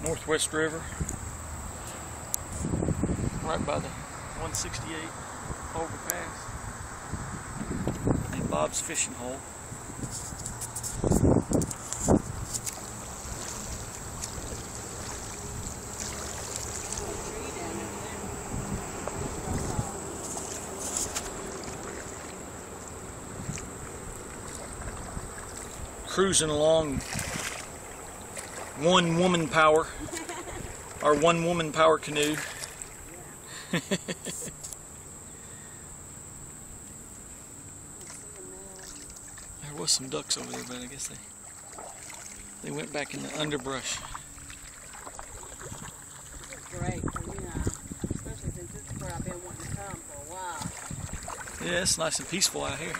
Northwest River, right by the 168 overpass, and Bob's fishing hole. Cruising along one woman power, our one woman power canoe. There was some ducks over there, but I guess they went back in the underbrush. Great, especially since this is where I've been wanting to come for a while. Yeah, it's nice and peaceful out here.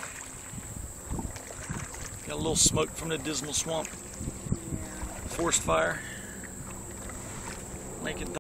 Got a little smoke from the Dismal Swamp. Yeah. Forest fire. Making